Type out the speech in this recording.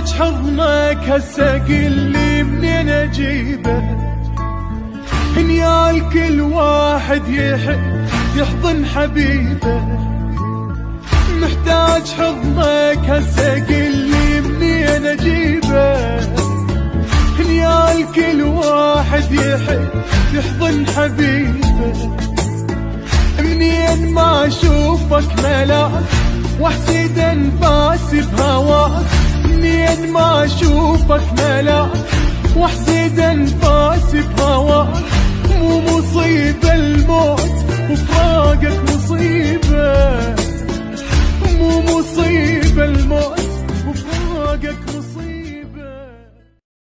محتاج حضنك هسه قلي منين اجيبه. هنيال كل واحد يحب يحضن حبيبه. محتاج حضنك هسه قلي منين اجيبه. هنيال كل واحد يحب يحضن حبيبه. منين ما اشوفك ملاك واحسد انفاسي بهواك. منين ما اشوفك ملاك واحسد انفاسي بهواك.